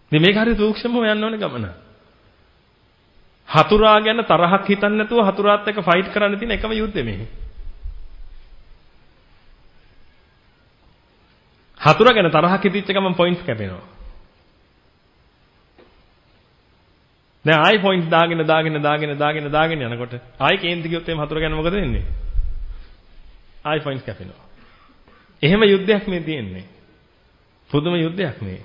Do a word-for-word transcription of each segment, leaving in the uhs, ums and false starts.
ඉතින් මේක හරි සූක්ෂමව යන්න ඕනේ ගමන. හතුරා ගැන තරහක් හිතන්නේ නැතුව හතුරාත් එක්ක ෆයිට් කරන්න තියෙන එකම යුද්ධය මේ. හතුරා ගැන තරහක් හිතෙච්ච ගමන් පොයින්ට්ස් කැපෙනවා. දැන් ආයි පොයින්ට්ස් දාගෙන දාගෙන දාගෙන දාගෙන දාගෙන යනකොට ආයි කේන්ති ගියොත් එහම හතුරා ගැන මොකද වෙන්නේ? ආයි පොයින්ට්ස් කැපෙනවා. එහෙම යුද්ධයක් මේ තියෙන්නේ. පුදුම යුද්ධයක් මේ.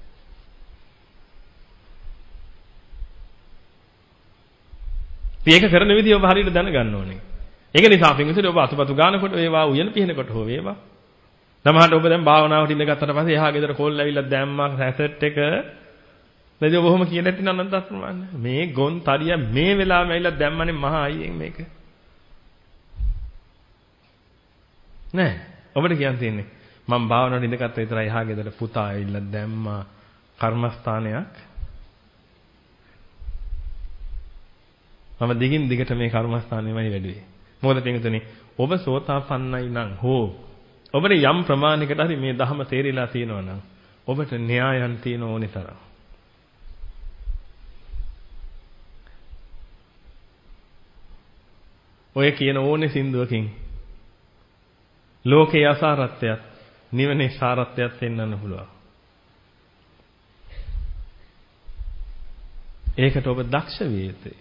මේක කරන විදිහ ඔබ හරියට දැනගන්න ඕනේ. ඒක නිසා පින්විතේ ඔබ අතුපතු ගන්නකොට වේවා උයන පිහිනකොට හෝ වේවා. සමහරට ඔබ දැන් භාවනාවට ඉඳ ගත්තට පස්සේ එහා ගෙදර කෝල් ඇවිල්ලා දැම්මා සැසට් එක. නේද ඔබ ඔහොම කියලා නැති නන්නත් ප්‍රමාණ. මේ ගොන් තරිය මේ වෙලාවෙම ඇවිල්ලා දැම්මනේ මහා අයියෙන් මේක. නෑ. ඔබට කියන්න තියෙන්නේ මම භාවනාවට ඉඳගත්ත විතරයි එහා ගෙදර පුතා ඇවිල්ලා දැම්මා කර්මස්ථානයක්. මම දිගින් දිගට මේ කර්මස්ථානෙමයි වැඩුවේ. මොකද පින්තුනේ ඔබ සෝතාපන්නයි නම් හෝ ඔබට යම් ප්‍රමාණයකට හරි මේ ධහම තේරිලා තියෙනවා නම් ඔබට න්‍යායයන් තියෙන ඕනේ තරම්. ඔය කියන ඕනේ සින්දුවකින් ලෝකේ අසාරත්වයක් නිවනේ සාරත්වයක් පෙන්වන්න පුළුවන්. ඒකට ඔබ දක්ෂ විය යුතුයි.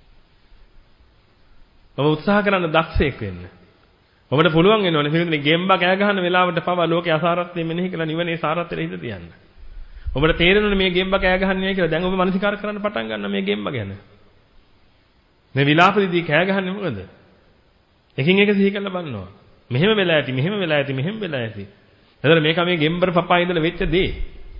ඔබ උත්සාහ කරන දක්ෂයෙක් වෙන්න. ඔබට පුළුවන් වෙනවනේ පිළිතුරේ ගෙම්බා කෑ ගහන වෙලාවට පවා ලෝකේ අසාරත්වය මෙනෙහි කරලා නිවනේ සාරත්වයට හිත තියන්න. ඔබට තේරෙනවනේ මේ ගෙම්බා කෑ ගහන්නේ කියලා. දැන් ඔබ මනසිකාර කරන්න පටන් ගන්න මේ ගෙම්බා ගැන. මේ විලාපෙදී කෑ ගහන්නේ මොකද? එකින් එක සිහි කරලා බලනවා. මෙහෙම වෙලා ඇති, මෙහෙම වෙලා ඇති, මෙහෙම වෙලා ඇති. එතකොට මේක මේ ගෙම්බර පපා ඉඳලා වෙච්ච දේ.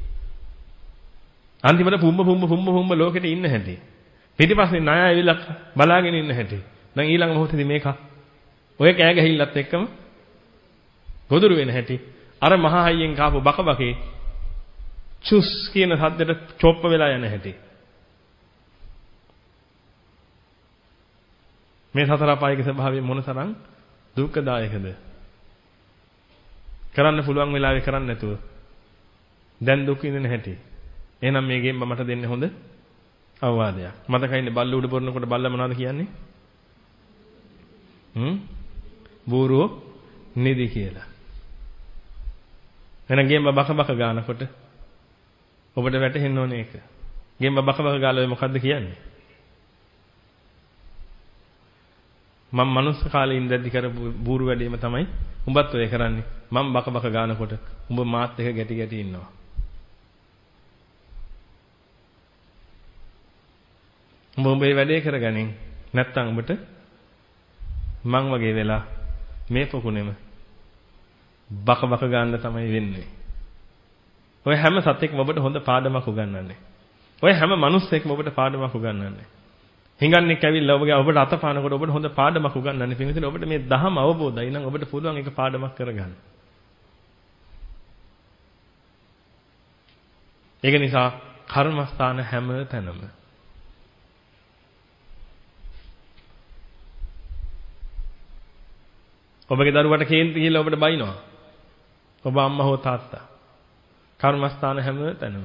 අන්තිමට පුම්බ පුම්බ පුම්බ පුම්බ ලෝකෙට ඉන්න හැටි. පිටිපස්සේ ණය ඇවිල්ලා බලාගෙන ඉන්න හැටි. දැන් ඊළඟ මොහොතේදී මේක ඔය කෑ ගැහිල්ලත් එක්කම ගොදුරු වෙන හැටි. අර මහා හයියෙන් කාපු බක බකේ චුස් කියන සද්දෙට චොප්ප වෙලා යන හැටි. මේ සතර අපායක ස්වභාවය මොනතරම් දුක්ඛදායකද? කරන්න පුළුවන් වෙලාවේ කරන්න නැතුව දැන් දුක් විඳින හැටි. එහෙනම් මේ ගෙම්බ මට දෙන්න හොඳ අවවාදයක්. මතකයිනේ බල්ල උඩ බොරනකොට බල්ලා මොනවද කියන්නේ? හ්ම්? බූරුව නිදි කියලා. එහෙනම් ගෙම්බ බක බක ගන්නකොට ඔබට වැටහෙන්න ඕනේ ඒක. ගෙම්බ බක බක ගාලා මොකද්ද කියන්නේ? මම මනුස්ස කාලේ ඉඳද්දි කරපු බూరు වැඩේම තමයි උඹත් ඔය කරන්නේ. මම බක බක ගන්නකොට උඹ මාත් එක ගැටි ගැටි ඉන්නවා. උඹ උඹේ වැඩේ කරගනින්. නැත්තම් උඹට මං වගේ වෙලා මේ පොකුණෙම බක බක ගන්න තමයි වෙන්නේ. ඔය හැම සතෙක්ම ඔබට හොඳ පාඩමක් උගන්වන්නේ. ඔය හැම මිනිස්සෙක්ම ඔබට පාඩමක් උගන්වන්නේ. හිඟන්නෙක් ඇවිල්ලා ඔබගේ ඔබට අතපානකොට ඔබට හොඳ පාඩමක් උගන්වන්නේ. පින්විතනේ ඔබට මේ දහම අවබෝධයි නම් ඔබට පුළුවන් ඒක පාඩමක් කරගන්න. ඒක නිසා කර්මස්ථාන හැම තැනම ඔබගේ දරුවට කේන්ති ගිහිල්ලා ඔබට බයිනවා. ඔබ අම්මා හෝ තාත්තා. කර්මස්ථාන හැම තැනම.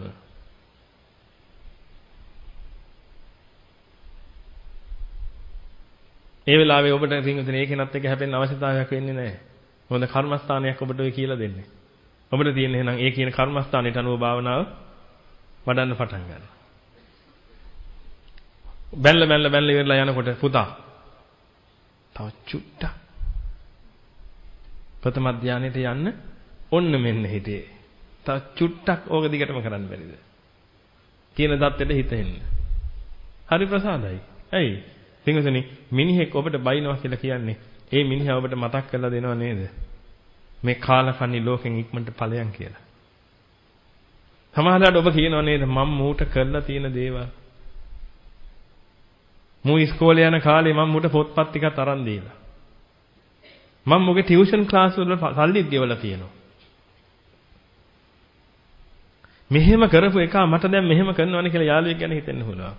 ඒ වෙලාවේ ඔබට පින්විතනේ ඒකෙනත් එක හැපෙන්න අවශ්‍යතාවයක් වෙන්නේ නැහැ. මොකද කර්මස්ථානයක් ඔබට ඔය කියලා දෙන්නේ. ඔබට තියෙන්නේ එහෙනම් ඒ කියන කර්මස්ථානයට අනුව භාවනාව වඩන්න පටන් ගන්න. බැලල බැලල බැලල ඉවරලා යනකොට පුතා තව චුට්ටක් ප්‍රථම ධානයට යන්න ඔන්න මෙන්න හිතේ. තව චුට්ටක් ඕක දිගටම කරන්න බැරිද? කියන தත්ත්වෙට හිත එන්න. හරි ප්‍රසාදයි. ඇයි? පින්වතුනි මිනිහෙක් ඔබට බයිනවා කියලා කියන්නේ ඒ මිනිහා ඔබට මතක් කරලා දෙනව නේද? මේ කාලකන්ණි ලෝකෙන් ඉක්මනට ඵලයන් කියලා. සමහරවිට ඔබ කියනව නේද මම මූට කරලා තියෙන දේවල්. මූ ඉස්කෝලේ යන කාලේ මම මූට පොත්පත් ටිකක් අරන් දීලා. මම මොගේ ටියුෂන් ක්ලාස් වල සල්ලිත් ගෙවලා තියෙනවා. මෙහෙම කරපු එක මට දැන් මෙහෙම කරනවනේ කියලා යාළුවෙක් ගැන හිතෙන්න පුළුවන්.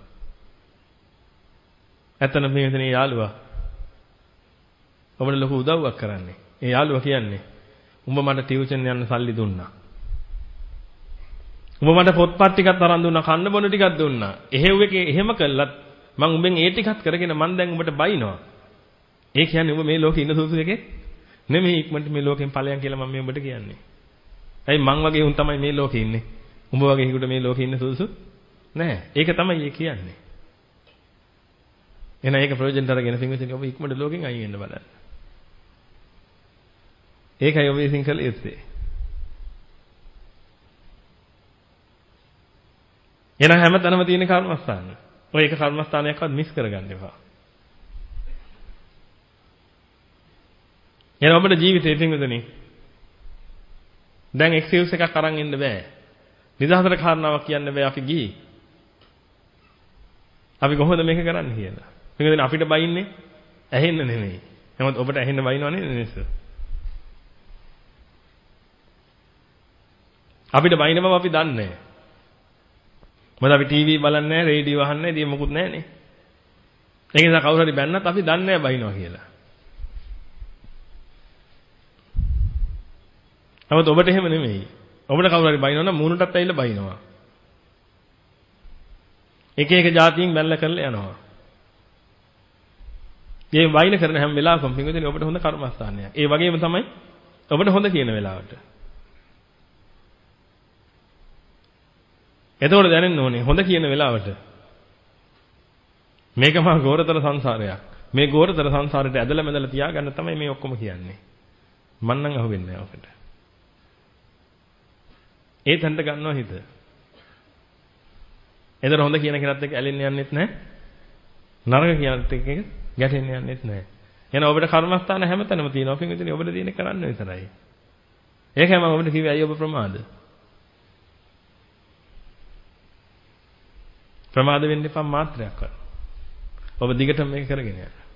ඇත්තටම මේ මෙතන යාළුවා ඔබට ලොකු උදව්වක් කරන්නේ. ඒ යාළුවා කියන්නේ උඹ මට ටියුෂන් යන්න සල්ලි දුන්නා. උඹ මට පොත්පත් ටිකක් අරන් දුන්නා, කන්න බොන ටිකක් දුන්නා. එහෙව් එකේ එහෙම කළත් මං උඹෙන් ඒ ටිකත් කරගෙන මං දැන් උඹට බයිනවා. ඒ කියන්නේ උඹ මේ ලෝකේ ඉන්න සුසු එකේ නෙමෙයි, ඉක්මනට මේ ලෝකෙන් ඵලයන් කියලා මම මේ උඹට කියන්නේ. ඇයි මං වගේ උන් තමයි මේ ලෝකේ ඉන්නේ. උඹ වගේ කෙනෙකුට මේ ලෝකේ ඉන්න සුසු නෑ. ඒක තමයි ඒ කියන්නේ. එහෙනම් ඒක ප්‍රයෝජනට අරගෙන පින්විතනි ඔබ ඉක්මනට ලෝකෙන් අයින් වෙන්න බලන්න. ඒකයි ඔබ විසින් කළ යුත්තේ. එහෙනම් හැමතැනම තියෙන කර්මස්ථාන. ඔය එක කර්මස්ථානයක්වත් මිස් කරගන්න එපා. එහෙනම් ඔබේ ජීවිතේ පින්විතනි දැන් එක්ස්කියුස් එකක් අරන් ඉන්න බෑ. නිදහසට කාරණාවක් කියන්න බෑ අපි ගිහි. අපි කොහොමද මේක කරන්නේ කියලා. පින්විතනි අපිට බයින්නේ ඇහෙන්න නෙමෙයි. නමුත් ඔබට ඇහෙන්න බයිනව නේද මිනිස්සු? අපිට බයින බව අපි දන්නේ නැහැ. මොකද අපි ටීවී බලන්නේ නැහැ, රේඩියෝ අහන්නේ නැහැ, ඉතින් මොකුත් නැහැනේ. ඒක නිසා කවුරු හරි බැන්නත් අපි දන්නේ නැහැ බයිනවා කියලා. නමුත් ඔබට එහෙම නෙමෙයි. ඔබට කවුරු හරි බයිනවා නම් මූණටත් ඇවිල්ලා බයිනවා. එක එක જાතියින් බැලලා කරලා යනවා. මේ බයින කරන හැම වෙලාවකම පින්විතනේ ඔබට හොඳ කර්මස්ථානයක්. ඒ වගේම තමයි ඔබට හොඳ කියන වෙලාවට. එතකොට දැනෙන්න ඕනේ හොඳ කියන වෙලාවට මේක මහා ගෝරතර සංසාරයක්. මේ ගෝරතර සංසාරයට ඇදලා මැදලා තියාගන්න තමයි මේ ඔක්කොම කියන්නේ. මන් නම් අහුවෙන්නේ නැහැ ඔකට. ඒ තැනට ගන්නවා හිත. එතන හොඳ කියන කෙනත් එක්ක ඇලෙන්න යන්නෙත් නැහැ. නරක කියනත් එක්ක ගැටෙන්න යන්නෙත් නැහැ. එහෙනම් ඔබට කර්මස්ථාන හැමතැනම තියෙනවා. පින්විතනේ ඔබට තියෙන කරන්න විතරයි. ඒකයි මම ඔබට කිව්වේ අයිය ඔබ ප්‍රමාද. ප්‍රමාද වෙන්න එපා මාත්‍රයක්වත්. ඔබ දිගටම මේක කරගෙන යන්න.